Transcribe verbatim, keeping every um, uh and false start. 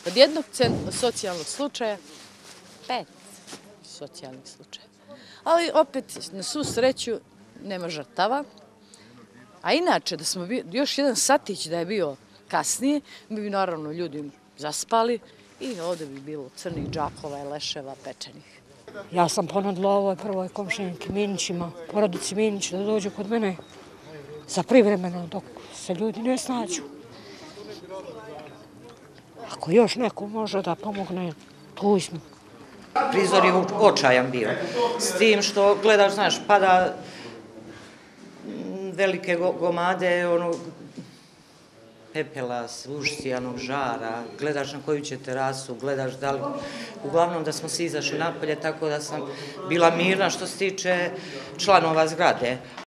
Od jednog socijalnog slučaja, pet socijalnih slučaja. Ali opet, na svu sreću, nema žrtava. A inače, da smo još jedan satić da je bio kasnije, mi bi naravno ljudi zaspali i ovde bi bilo crnih džakova i leševa pečenih. Ja sam ponudila ovoj prvoj komšinki Minićima, porodici Minić, da dođu kod mene za privremeno dok se ljudi ne snađu. Ako još neko može da pomogne, tu smo. Prizor je očajan bio. S tim što gledaš, znaš, pada velike gomade onog pepela, ušcijanog žara, gledaš na koju će terasu, gledaš da li... Uglavnom da smo svi izašli napolje, tako da sam bila mirna što se tiče članova zgrade.